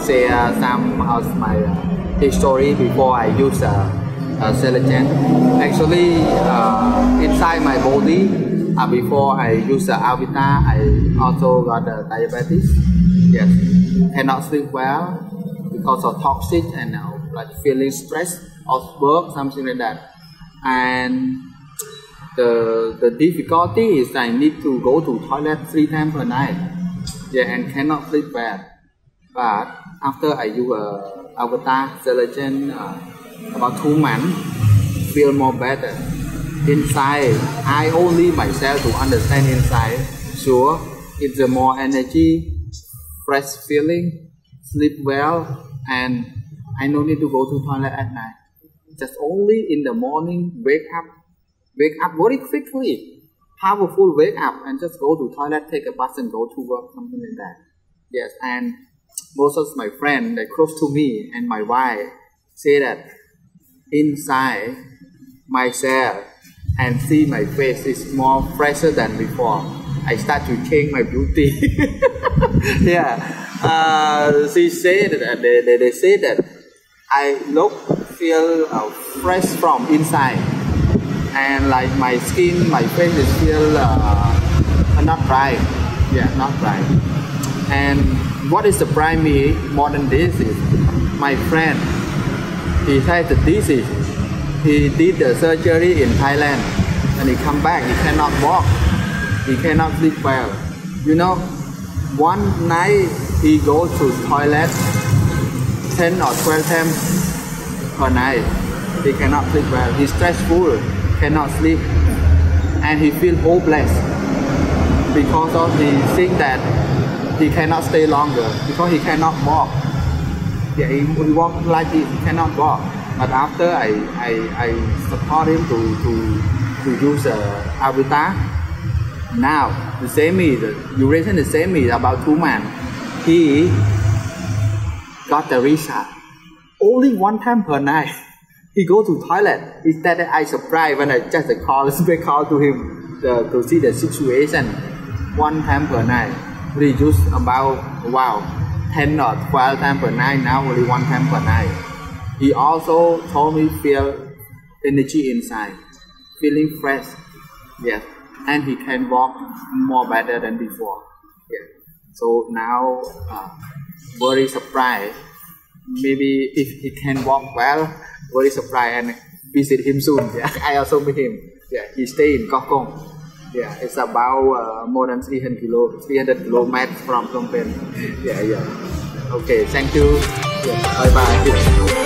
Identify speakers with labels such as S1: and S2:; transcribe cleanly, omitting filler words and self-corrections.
S1: share some of my history before I use Celagen. Actually, inside my body, before I use Avita, I also got diabetes. Yes, cannot sleep well because of toxic and like feeling stressed of work, something like that. And the difficulty is I need to go to toilet 3 times per night. Yeah, and cannot sleep well. But after I use Avatar Celagen about 2 months, feel more better. Inside, I only myself to understand inside. Sure, it's a more energy, fresh feeling, sleep well, and I no need to go to toilet at night. Just only in the morning, wake up very quickly, powerful wake up and just go to toilet, take a bus and go to work, something like that. Yes, and most of my friends that close to me and my wife say that inside myself and see my face is more fresher than before. I start to change my beauty. Yeah, she said that they say that I feel fresh from inside, and like my skin, my face is feel not dry. Yeah, not dry. And what is surprised me more than this is my friend. He had the disease. He did the surgery in Thailand, and he come back. He cannot walk. He cannot sleep well. You know, one night he goes to toilet 10 or 12 times per night. He cannot sleep well. He's stressful, cannot sleep, and he feels hopeless because of he think that he cannot stay longer because he cannot walk. Yeah, he walk like he cannot walk. But after I support him to use Avatar. Now the same is the duration the same is about 2 months. He got the result only 1 time per night. He go to toilet. Instead, I surprised when I just call to him to see the situation. 1 time per night. We use about 10 or 12 times per night. Now only 1 time per night. He also told me feel energy inside, feeling fresh. Yeah, and he can walk more better than before. Yeah. So now very surprised. Maybe if he can walk well, very surprised and visit him soon. Yeah, I also meet him. Yeah, he stay in Koh Kong. Yeah, it's about more than 300 kilometers from Phnom Penh. Yeah. Okay, thank you. Yeah, bye bye.